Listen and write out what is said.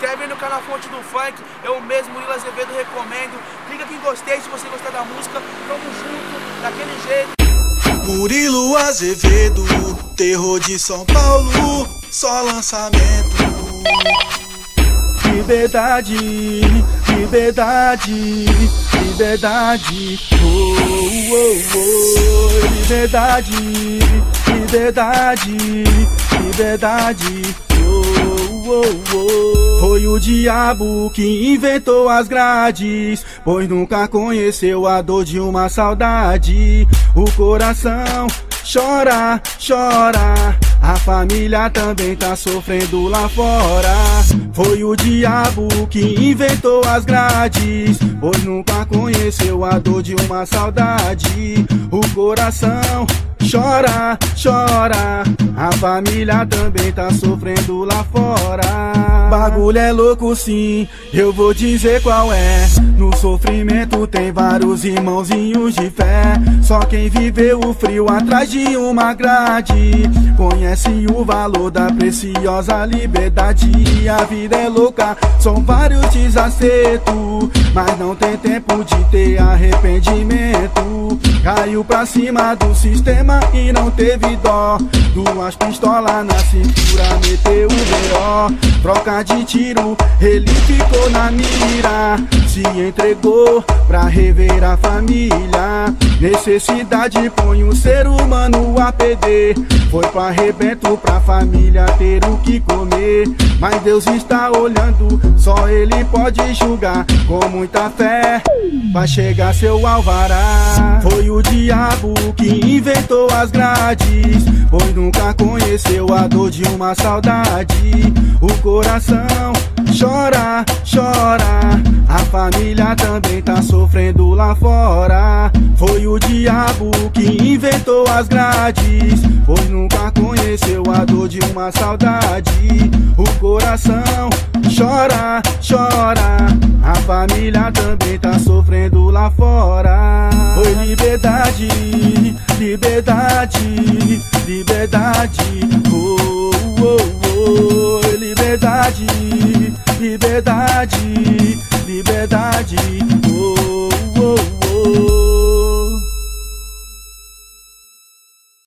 inscreve aí no canal Fonte do Funk. Eu mesmo, Murilo Azevedo, recomendo. Clica aqui em gostei se você gostar da música. Tamo junto, daquele jeito. Murilo Azevedo, terror de São Paulo, só lançamento. Liberdade, liberdade, liberdade, oh, oh, oh. Liberdade, liberdade, liberdade, oh, oh, oh. Foi o diabo que inventou as grades, pois nunca conheceu a dor de uma saudade. O coração chora, chora, a família também tá sofrendo lá fora. Foi o diabo que inventou as grades, pois nunca conheceu a dor de uma saudade. O coração chora, chora, a família também tá sofrendo lá fora. Bagulho é louco sim, eu vou dizer qual é. No sofrimento tem vários irmãozinhos de fé. Só quem viveu o frio atrás de uma grade conhece o valor da preciosa liberdade. A vida é louca, são vários desacertos, mas não tem tempo de ter arrependimento. Caiu pra cima do sistema e não teve dó. Duas pistolas na cintura, meteu o B.O. Troca de tiro, ele ficou na mira. Se entregou pra rever a família. Necessidade põe um ser humano a perder. Foi pro arrebento pra família ter o que comer. Mas Deus está olhando, só Ele pode julgar. Com muita fé vai chegar seu alvará. Foi o diabo que inventou as grades, pois nunca conheceu a dor de uma saudade. O coração chora, chora, a família também tá sofrendo lá fora. Foi o diabo que inventou as grades, pois nunca conheceu a dor de uma saudade. O coração chora, chora, a família também tá sofrendo lá fora. Foi liberdade, liberdade, liberdade, oh, oh, oh. Liberdade, liberdade, liberdade,